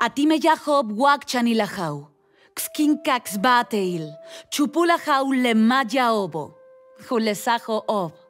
Atimeyahob wakchanilahau. Xkinkax bateil. Chupulahau le maya obo. Julesajo ob.